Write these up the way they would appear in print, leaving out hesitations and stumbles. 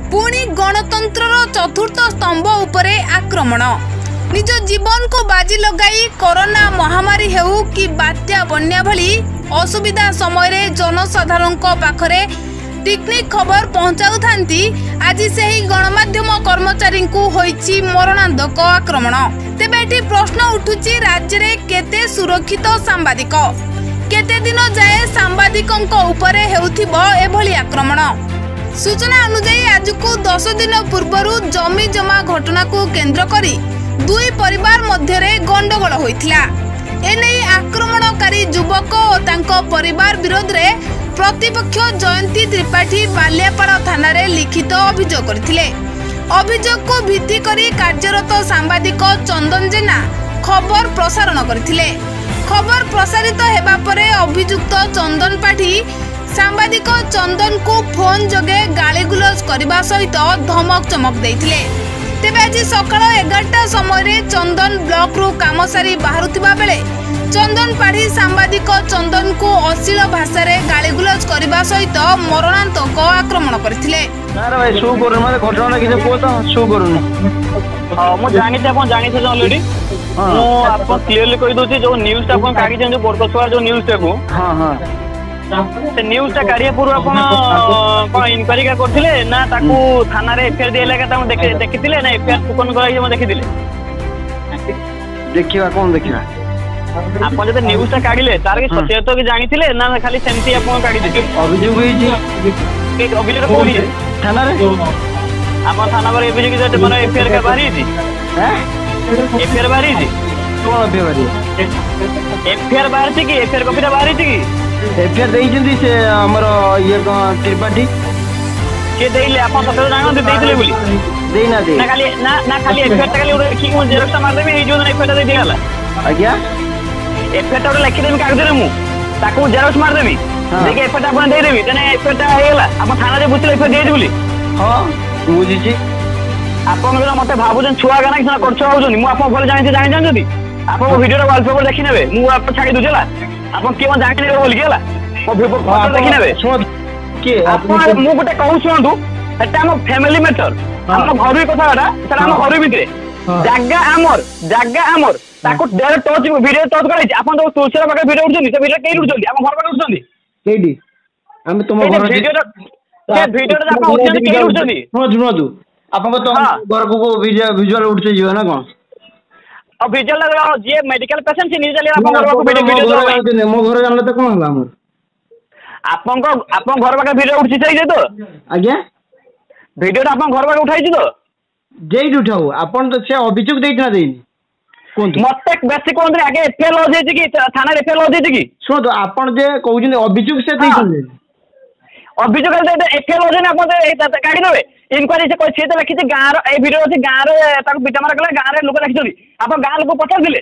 पुणी गणतंत्र चतुर्थ स्तंभ उपरे आक्रमण। निज जीवन को बाजी लगाई कोरोना महामारी हेउ कि बात्या बन्या भली असुविधा समय रे जनसाधारण पाखरे टेक्निक खबर पहुंचाऊ थांती आज सही गणमाध्यम कर्मचारी को होईची मरणांतक आक्रमण। तेबे एठी प्रश्न उठुची राज्य रे केते सुरक्षित सांबादिक, केते दिन जाए सांबादिकंक उपरे हेउथिबो एभली आक्रमण। सूचना अनुसार आज को 10 दिन पूर्व जमी जमा घटना को केंद्र करी दुई परिवार मध्य रे गंडगोल होइथिला। एने आक्रमणकारी युवक और तांको परिवार विरोध रे प्रतिपक्ष जयंती त्रिपाठी बालियापाड़ थाना रे लिखित अभियोग करथिले। अभियोग को भित्ति करी कार्यरत सांबादिक चंदन जेना खबर प्रसारण करथिले। खबर प्रसारित हेबा परे अभियुक्त चंदन पाठी सांबादिक चंदन को फोन जगे गालीगुलज करबा सहित धमक चमक देथिले। तेबे आज सकाळ 11टा समय चंदन ब्लॉक रू काम सारी बाहरुथिबा बेले चंदन पाढ़ी सांबादिक चंदन को अश्लील भाषा रे गालीगुलज करबा सहित मरणांतक आक्रमण करथिले। नारे भाई शो करू मते घटना किछ को तो शो करूनु। हां मो जानि ते आपण जानि थे ऑलरेडी। मो आपण क्लियरली कहि दोछि जो न्यूज़ ता आपण कागी जे बरकसवा जो न्यूज़ ता को। हां हां से न्यूज़ ता कारिया पूर्व आपण कोन इंक्वायरी का करथिले ना ताकू थाना रे एफआईआर दिले का ता देखिथिले ना एफआईआर कोन कराई म देखिथिले। देखिबा कोन देखिबा आपण जते न्यूज़ ता काढिले तार के सत्य तो कि जानिथिले ना खाली सेमती आपण काढि दिथि। अभियोग होई के अभियोग कोनी थाना रे आपण थाना पर अभियोग जते मन एफआईआर का बारी थी। हैं एफआईआर बारी थी कोन एफआईआर बारी थी कि एफआईआर कॉपी ता बारी थी कि एफआईआर देइछन्ती से हमर ये त्रिपाठी के देइले आपण सत्य जानो देइथिले बोली देइना दे ना खाली एफआईआर ता खाली उडे की मो जेरक्स मार देबे ए जो एफआईआर दे दियाला आज्ञा एफआईआर ता लिखि देबी कागज रे मु ताकू जेरक्स मार देबी देखि एफआईआर आपण दे देबी तने एफआईआर ता हेला आपण थाना रे बुझले एफआईआर दे बोली। हां बुझिछि आपण जो मते भाबुजन छुआ गाना किछ करछ होजनी मु आपण भले जानि जानजोदी आपण वीडियो रे वॉलपेपर देखि नेबे मु आपण छाडी दुजेला आपण के मन जानि नेबे बोल गेला मो फोटो देखि नेबे सुन के आपण मु गोटे कहू सुनंतु एटा हम फैमिली मैटर हम घरु कथाटा सर हम घरु भितरे जागा आमर ताको डायरेक्ट टच वीडियो टच कराई आपण तो तुलसी पाके वीडियो उठछनी से वीडियो केई उठछनी हम घर पाके उठछनी केडी हम तुम घर वीडियो ता आपण उठछनी केई उठछनी सुनो आपण तो घर को विजुअल उठछे जीव ना कोन अब विजुअल लगा जे मेडिकल पेशेंट से निजे ले आपण घर को वीडियो मो घर जानले त कोन होला हमर आपण घर पाके वीडियो उठछि सही जे तो आज्ञा वीडियो ता आपण घर पाके उठाई तो जेई उठाऊ आपण तो से अभियोग देइना देइनी कोन मते बेसी कोन रे आगे एफआईआर लॉज हेछि कि थाना रे एफआईआर लॉज हेछि कि सुनो तो आपण जे कहउछन अभियोग से देइछन अभियोग दे एफआईआर लॉज ने आपण काढी देबे इंक्वायरी से कोइ से त लिखि गां रो ए वीडियो अछि गां रे ताको पिटा मार कला गां रे लोक लिखिछन आपण गां लोक पचार दिले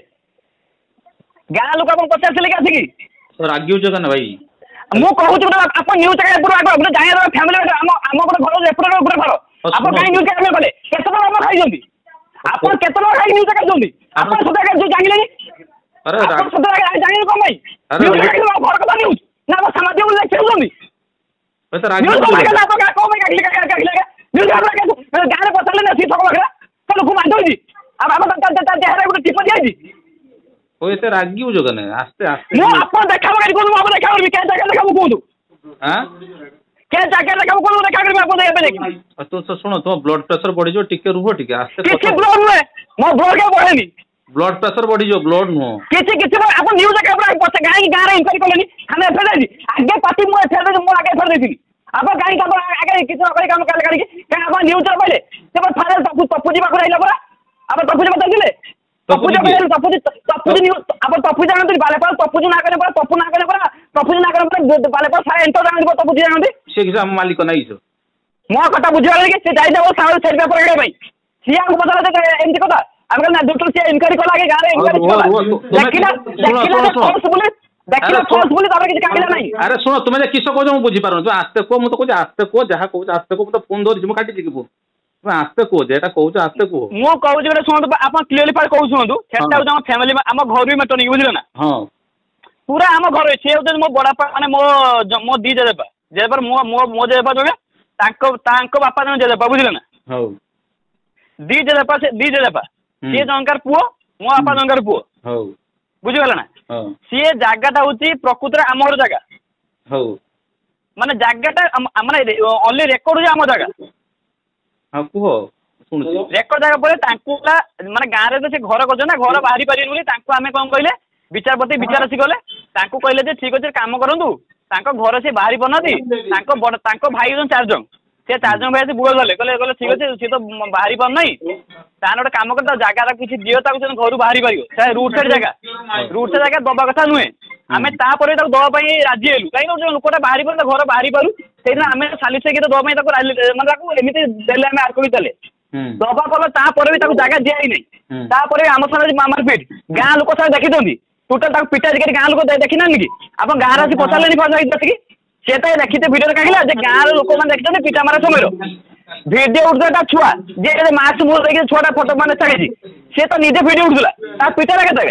गां लोक आपण पचार दिले कि सर रागियो जगन भाई मु कहू छु आपण न्यूज़ का पूरा आगो जाय फैमिली हम गोटे घर एपरे ऊपर घर आपण काई न्यूज़ का कले केते लोग हम खाइ जंती आपण केते लोग खाइ न्यूज़ का जंती आपण सदा का जो जानिले अरे आपण सदा का जानिले कोन भाई न्यूज़ का घर का न्यूज़ ना वो समाज में लेक्चर जंती तो रागियो जगन ना तो का को भाई का न्यूज़ का गारे पतले ना सी ठक बकरा तो लोग मान दोजी अब हम ता देहरे गुटे टिप दियाजी ओ एते रागियो जगन आस्ते आस्ते मो आपण देखाबो करी कोन मो देखाबो के जगह देखाबो कोन हां के जगह देखाबो कोन देखा करी आपण देबे देखि तो सुनो तो ब्लड प्रेशर बढ़ी जो टिके रुहो टिके आस्ते किछि ब्लड नुए मो ब्लड के बढ़ेनी ब्लड प्रेशर बढ़ी जो ब्लड नुओ किछि आपण न्यूज़ का पूरा पछे गाई गां रे इंक्वायरी करलेनी खाने एफआईआर देजी आगे पार्टी मो एफआईआर मो आगे एफआईआर देथिनी आपण गाई का आगे किछि करी काम काल करी के आपण न्यूज़ रे पहिले से फाइनल तपुजी बाकू आइला पूरा आपण तपुजी बता दिले तपुजी न्यूज़ आपण तपुजी जानत बालेपाल तपुजी ना करे पूरा तपु ना करे पूरा तपुजी ना करे पूरा बालेपाल सारे एंटर जानत तपुजी जानत से किसा मालिक नाही छ मो कथा बुझिया कि से जाई देबो सारे सेट पेपर रे भाई सिया को बदला दे एमती कथा हम ना डॉक्टर से इंक्वायरी कला के गारे देखिला फोर्स बोले तारे कि काबिला नहीं। अरे सुनो तुम जे किसो को बुझी पारो तो आस्ते को मु तो को आस्ते को जहा को आस्ते को तो फोन धरि मु काटी दिबो तुम आस्ते को जेटा कहू आस्ते को मु कहू जे सुनो आपण क्लियरली पार कहू सुनो सेटा हम फैमिली हम घर भी मेटो नहीं बुझिलो ना। हां पूरा हम घर से मो बड़ा माने मो दी जेबा जेबर मो जेबा जो तांको बापा जन जेजेपा बुझिले ना हौ दी जेजेपा सी जंकार पुओ मो बापा जंकार पुओ हौ बुझिगला ना हौ सी जागाटा होची प्रकृत रे आमर जागा हौ माने जागाटा माने ओनली रेकॉर्ड होची आम जागा हां कुहो सुनुची रेकॉर्ड जागा परे तांको माने गां रे तो से घर करछ ना घर बाहरी परिन बोली तांको आमे कोन कहले विचारपति विचार आसी गले तांको कहले जे ठीक अछि काम करंतु तांको घर से बाहरी बनती तांको भाई जन 4 जन से 4 जन भाई बुआ गले कहले ठीक अछि से तो बाहरी पार नहीं तान गोटे काम करता जगह किसी दियो ताको घर बाहरी पारियो रूट साइड जगह दबा कथा नुहे आमे तापर दवा राजी हेलु कहीं लोकटा बाहरी पार घर बाहरी पारू से आम सालिस दवा मतलब एमती देले आम आर्को देले दबा कल तापर भी जगह दिया ही नहीं तापर आम साथ मारपिट गाँ लोक साथ देखी टोटाल पिटा गाँ लोक देखी ना कि आप गाँव आसी पचारे बसिकी सी तो देखते भिडियो कहिला गाँव लोक मैंने देखते पिटा मारा समय भिडियो उठा छुआ जे मास्क मुझे देखिए छुआ फोटो मैंने छाड़ी सी तो निजे भिडियो उठूला पिटा के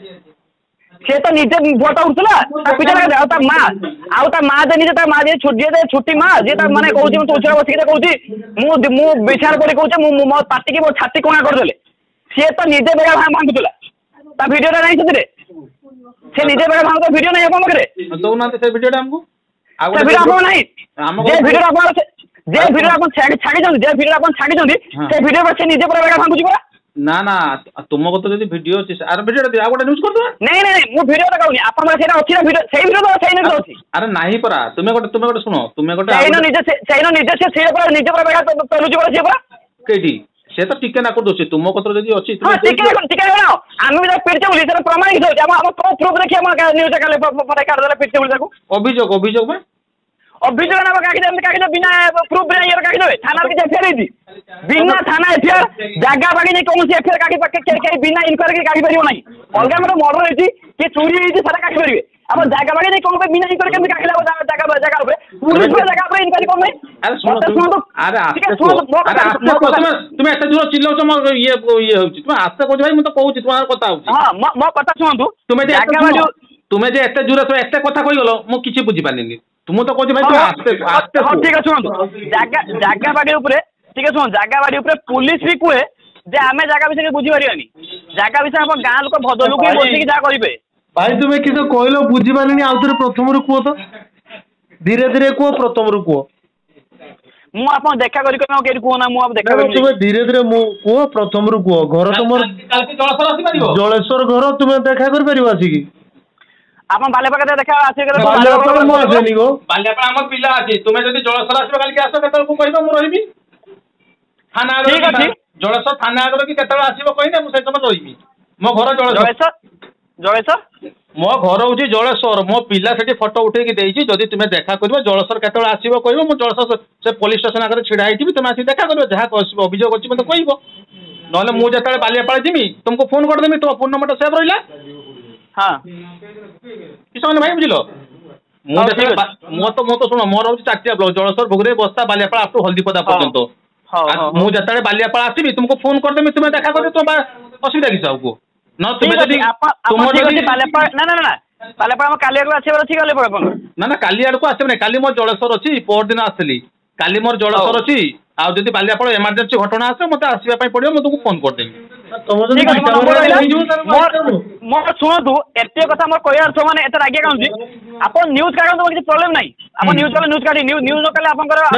सी तो निजे फोटो उठूला पिटा माँ माँ जे निजे माँ जे छुट्टी माँ जे मैंने कौन तुलसी बसिक कौन मु विचार कर कहूँ मो पार्टी की मो छाती कणा करदे सी तो निजे बेगा भांगुला भिडियो नहीं से निजे बेगा भांग भिडियो नहीं आप पाखे दौना से भिडियो हमको भिडियो आप नहीं जे भिडियो आप जे भिडियो आप छाड़ी जे भिडियो आप छाड़ी से भिडियो से निजे पूरा बेगा भांगुची पूरा ना ना तुम को तो जदी वीडियो अछि आर वीडियो दे आ गोटे न्यूज़ कर दो नहीं नहीं मु वीडियो तो कहूनी आपन सेना अछि ना वीडियो सेही वीडियो तो सेही नहीं अछि अरे नाही परा तुमे गोटे सुनो तुमे गोटे सेही निजे से पूरा बेगा तलुची पूरा से पूरा केडी से तो टिके ना कर दोछि तुम को तो जदी अछि हां टिके ना आमे भी पिरचे बोली सर प्रमाणित होछि हम को प्रूफ देखि हम न्यूज़ काले पता कर देला पिरचे बोली ताको अभियोग में अभियोग ना काकी बिना प्रूफ बिना ये काकी देबे थाना के एफआईआर दी बिना थाना एफआईआर जागा बाकी नहीं कौन सी एफआईआर काकी बिना इंक्वायरी काकी परिबो नहीं अलगा मतलब मर्डर होती कि चोरी होती सारा काकी परिबे अब जागा बाकी नहीं कौन बिना इंक्वायरी केम काकी लाबो जागा ऊपर पुलिस को जागा ऊपर इंक्वायरी कोन नहीं अरे सुनो अरे तुम एत दूर चिल्लाउछ म ये होछि तुम आस्ते कहू भाई म तो कहू तुम्हार कथा होछि हां मो कथा सुनतु तुमे जे एत दूर से एत कथा कहि गलो मु किछि बुझि पालिनी तुम तो कहू भाई आस्ते हां ठीक है सुनतु जागा बाकी ऊपर ठीक है सुन जागा बाड़ी ऊपर पुलिस भी कहे जे आमे जागा विषय बुझी पारियानी जागा विषय हम गाँ लोक भद्र लोक बसिकी जा करिवे भाई तुमे किछो कहलो बुझी पालिनी आउथरे प्रथम रु कुओ तो धीरे धीरे कुओ प्रथम रु कुओ मु आपन देखा करी को केरी कुओ ना मु आप देखा करी तुमे धीरे धीरे मु कुओ प्रथम रु कुओ घर तुमर जलेश्वर घर तुमे देखा कर परिबो आसी की आपन बालेपाका देखा आसी कर बालेपाका मो आसेनी गो बालेपाका हमर पिला अछि तुमे जदी जलेश्वर आसीबो काल के आसो केतल को कहबो मु रहिबी थाना जलेश्वर थाना आगर कि केतल आसीबो कहिने मु से समय रहिबी मो घर जलेश्वर मो घर होची जलेश्वर मो पिला सेठी फोटो उठे के देइची जदी तुमे देखा करबो जलेश्वर केतल आसीबो कहबो मु जलेश्वर से पुलिस स्टेशन आगर छिडा आइतिबी तुमे आसी देखा करबो जहा अभियोग अछि मते कहबो नले मु जतले बालियापाळ जिमी तुमको फोन कर देमी तो फोन नंबर तो सेव रहिला हां किसान भाई बुझिलो मो तो सुनो मोर होची चाटिया ब्लॉक जलेश्वर भोगरे बस्ता बालियापाळ आप हल्दीपदा पर्यंत मु जतले बालियापाळ आसीबी तुमको फोन कर देमी तुमे देखा कर तुम असुविधा किछ आउको न तुमे जदी तुम जदी बालियापाळ ना बालियापाळ हम काली आडको आछे अछि गले पड़ ना काली आडको आछे नै काली मोर जलेश्वर अछि पर दिन आसली काली मोर जलेश्वर अछि आ जदी बालियापाळ इमरजेंसी घटना आसे मते आसीबा पई पड़ियो म तुमको फोन कर देमी मोर शुणु एत कथा मोर कह अर्थ मैंने एत रागिया कौन आप न्यूज काटो तो किसी प्रॉब्लम नहीं आप न्यूज काटी न्यूज नकले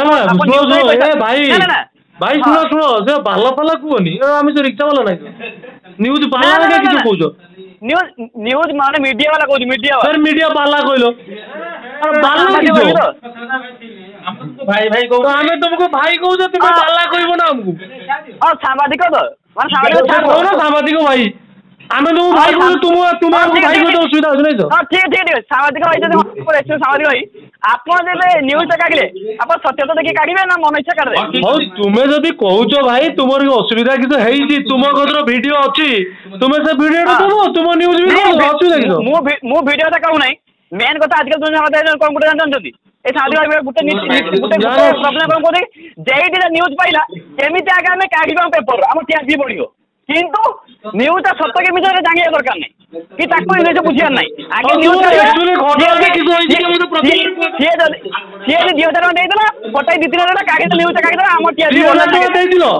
आप भाई सुनो से बाला फाला कुहनी आम जो रिक्शा वाला नहीं न्यूज बाला के किछु कहजो न्यूज माने मीडिया वाला कहू मीडिया सर मीडिया बाला कहलो अरे बाला किछो भाई भाई कहू हमें तुमको भाई कहू जो तुम बाला कहबो ना हमको हां सांबादिक तो माने सांबादिक भाई आमे तुम भाई को तुम भाई को तो असुविधा हो नहीं तो हां ठीक सांबादिक भाई जदी पर सांबादिक भाई आपन जेबे न्यूज कागले आप सत्य तो देखि काढिबे ना मन इच्छा कर दे हो तुमे जदी कहउचो भाई तुमर असुविधा किछ हेई जी तुम गदर वीडियो अछि तुमे से वीडियो दबो तुम न्यूज भी दबो असुविधा किछ मु वीडियो ता कहू नहीं मेन कथा आजकल दुनिया में कंप्यूटर जानछंती ए सांबादिक भाई गुटे प्रॉब्लम कोन कोदे जेडी न्यूज पाइला केमिति आगे हमें काढिबा पेपर हम टीआरपी पडियो किंतु न्यूज सत्य के विषय जानिया दरकार नहीं कि ताको न्यूज बुझियार नाही आगे न्यूज एक्चुअली घटना किछु होई जे मते प्रतिक्रिया सिए 2000 टका देइतला पटाई 2-3 हजार कागे न्यूज कागे हम टीआरपी बोला देइतिलो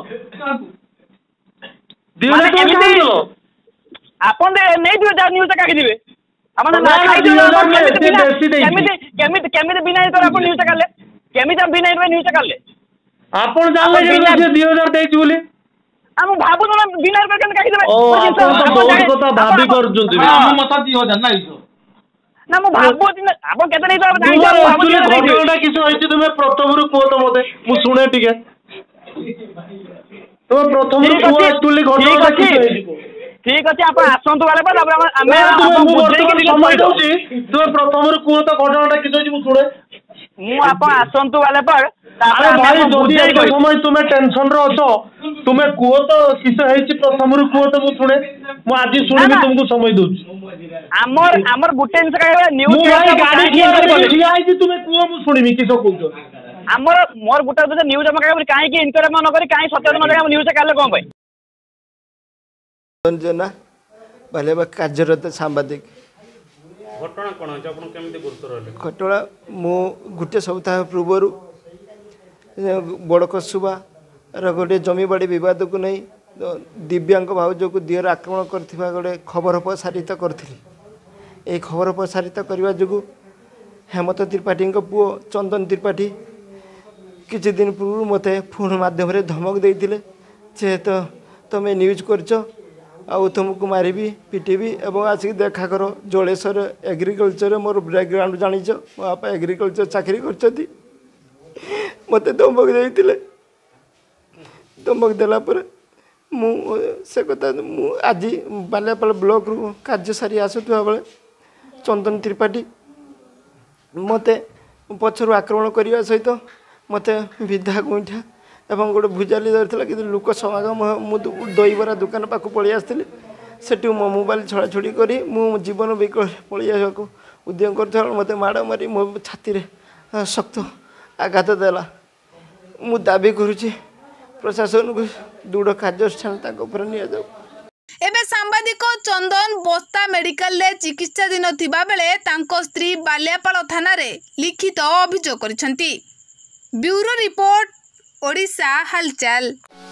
2000 टका देइतिलो आपन दे नै 2000 न्यूज कागे दिबे अपन ना खाइ केमिति बिना तो अपन न्यूज काले केमिति बिना न्यूज काले आपण जानले जे 2000 देइछि बोली हम भाबु न बिना रुपया केन काहे देबे ओ आपण तो बहुत কথা भाबी करजुंती हम मत 2000 ना इसो ना मु भाबु दिन आपण केते नै तो घटनाटा किछु होइछि तुमे प्रथमरु को तो मते मु सुने टिके तो प्रथमरु को एक्चुअली घटनाटा किछु होइछि ठीक अछि आपण आसंतु वाले पर हमें समय दउछि तो प्रथमरु को तो घटनाटा किछु होइछि मु सुने मु आपण आसंतु वाले पर अरे भाई जल्दी एक समय तुम्हें टेंशन रो अछो तुम्हें कुओ तो किस हेछि प्रथमरु कुओ तो मु सुने मु आज सुनिबी तुमको समय दउछि हमर गुटे जिंस कहबे न्यूज मु भाई गाड़ी ठिया आइछि तुम्हें कुओ मु सुनिबी किसो कहछो हमर मोर गुटे तो न्यूज हम कहबे काहे कि इनक्वायरी न करी काहे सत्य न हम न्यूज काले कोन भाई रंजना भले कार्यरत सांबादिक घटना कोन अछि आपण केमिति गुरुतर रहले घटना मु गुटे सप्ताह पूर्व बड़ कसुबा गोटे जमी बाड़ी बद को नहीं दिव्यांग भाउज को दिहर आक्रमण कर गोटे खबर प्रसारित करी ये खबर प्रसारित करने जो हेमंत त्रिपाठी पुओ चंदन त्रिपाठी किछि दिन पूर्व मते फोन माध्यम धमक देते जे तो तुम्हें न्यूज करछ तुमको मारिबी पिटिबी एवं आसिक देखा कर जलेश्वर एग्रीकल्चर मोर बैकग्राउंड जानिछ मो बापा एग्रीकल्चर चाकरी करछथि मते धमक देते धमक देला पर मु से कथा मु आज बाल्यापाल ब्लॉक रु कार्य सारी आसुवा बेले चंदन त्रिपाठी मते पछरु आक्रमण करने सहित मते विधा गुंठा एवं गोटे भुजाली धरता कि लोक समागम मु दहीबरा दुकान पाक पलि आसती सेठू मो मोबाइल छड़ाछड़ी कर मु जीवन विकल पलि को उद्यम कर मत माड़ मारी मो छाती शक्त आघात देला मु दाबी करुच्ची प्रशासन को दृढ़ कार्यानुष्ठान निया एबे सांबादिक चंदन बस्ता मेडिकल रे चिकित्साधीन थिबा बेले तांको स्त्री बाल्यापाल थाना रे लिखित अभियोग करिसंती। ब्यूरो रिपोर्ट ओडिशा हालचाल।